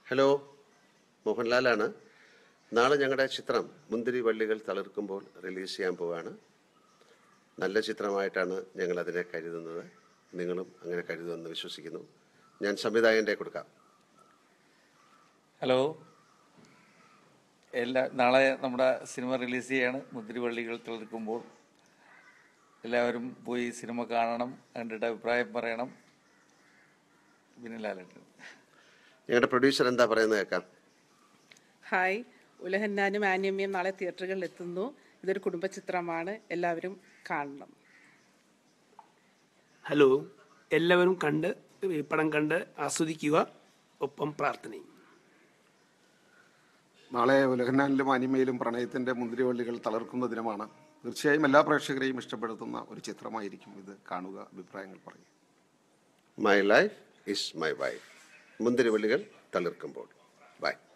Hello, മോഹൻലാലാണ്. നാളെ ഞങ്ങളുടെ ചിത്രം മുന്തിരി വള്ളികൾ തളിർക്കുമ്പോൾ റിലീസ് ചെയ്യാൻ പോവുകയാണ്. നല്ല ചിത്രമായിട്ടാണ് ഞങ്ങൾ അതിനെ കരുതുന്നത്. നിങ്ങളും അങ്ങനെ കരുതുമെന്ന് വിശ്വസിക്കുന്നു. ഞാൻ സംവിധായകൻ്റെ കൊടുക്കാം. ഹലോ, നാളെ നമ്മുടെ സിനിമ റിലീസ് ചെയ്യാണ്. മുന്തിരി വള്ളികൾ തളിർക്കുമ്പോൾ എല്ലാവരും പോയി സിനിമ കാണണം, കണ്ടിട്ട് അഭിപ്രായം പറയണം. പിന്നെ ലാലേട്ടൻ. ഞങ്ങളുടെ പ്രൊഡ്യൂസർ എന്താ പറയുന്നത് കേൾക്കാം. ഹായ്, ഉലഹന്നാനും ആനിയമ്മയും നാളെ തിയേറ്ററുകളിൽ എത്തുന്നു. ഇതൊരു കുടുംബ ചിത്രമാണ്, എല്ലാവരും കാണണം. ഹലോ, എല്ലാവരും ഈ പടം കണ്ട് ആസ്വദിക്കുക, ഒപ്പം പ്രാർത്ഥനയും. നാളെ ഉലഹന്നാനിലും അനിമയിലും പ്രണയത്തിൻ്റെ മുന്തിരിവള്ളികൾ തളർക്കുന്ന ദിനമാണ്. തീർച്ചയായും എല്ലാ പ്രേക്ഷകരെയും ഇഷ്ടപ്പെടുത്തുന്ന ഒരു ചിത്രമായിരിക്കും ഇത്. കാണുക, അഭിപ്രായങ്ങൾ പറയും. My life is my wife. മുന്തിരി വള്ളികൾ തളിർക്കുമ്പോൾ. ബൈ.